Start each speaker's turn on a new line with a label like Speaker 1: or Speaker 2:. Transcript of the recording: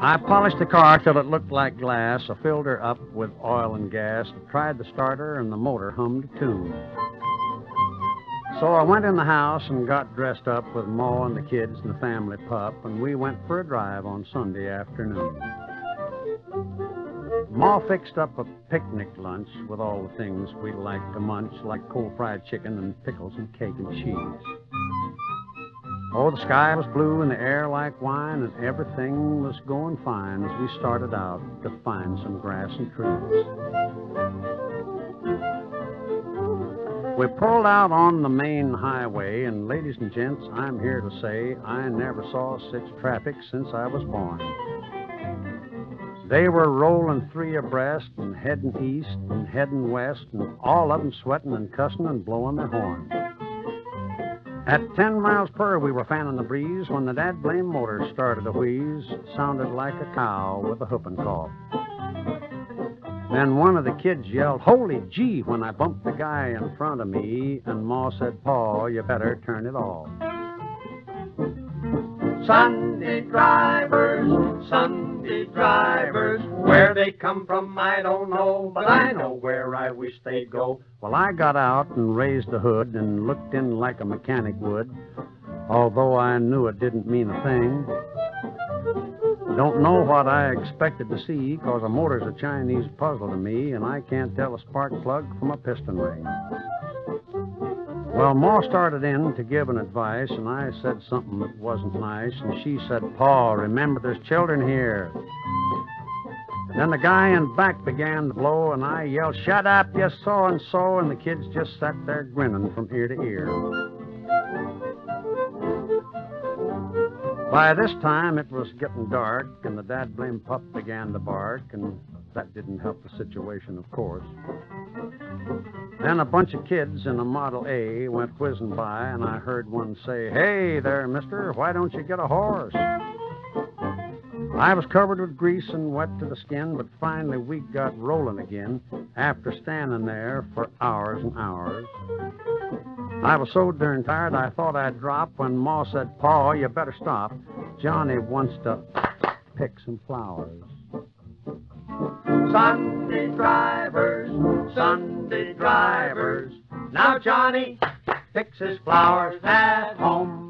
Speaker 1: I polished the car till it looked like glass. I filled her up with oil and gas, tried the starter, and the motor hummed a tune. So I went in the house and got dressed up with Ma and the kids and the family pup, and we went for a drive on Sunday afternoon. Ma fixed up a picnic lunch with all the things we like to munch, like cold fried chicken and pickles and cake and cheese. Oh, the sky was blue and the air like wine, and everything was going fine as we started out to find some grass and trees. We pulled out on the main highway, and ladies and gents, I'm here to say I never saw such traffic since I was born. They were rolling three abreast and heading east and heading west, and all of them sweating and cussing and blowing their horns. At 10 miles per hour, we were fanning the breeze when the dad-blame motor started to wheeze. It sounded like a cow with a whooping cough. Then one of the kids yelled, "Holy gee," when I bumped the guy in front of me, and Ma said, "Pa, you better turn it off." Sunday drivers, where they come from I don't know, but I know where I wish they'd go. Well, I got out and raised the hood and looked in like a mechanic would, although I knew it didn't mean a thing. Don't know what I expected to see, 'cause a motor's a Chinese puzzle to me, and I can't tell a spark plug from a piston ring. Well, Ma started in to give an advice, and I said something that wasn't nice, and she said, "Pa, remember there's children here." Then the guy in back began to blow, and I yelled, "Shut up, you so-and-so," and the kids just sat there grinning from ear to ear. By this time, it was getting dark, and the dad-blame pup began to bark, and that didn't help the situation, of course. Then a bunch of kids in a Model A went whizzing by, and I heard one say, "Hey there, mister, why don't you get a horse?" I was covered with grease and wet to the skin, but finally we got rolling again after standing there for hours and hours. I was so darn tired I thought I'd drop when Ma said, "Pa, you better stop. Johnny wants to pick some flowers." Sunday drivers, now Johnny picks his flowers at home.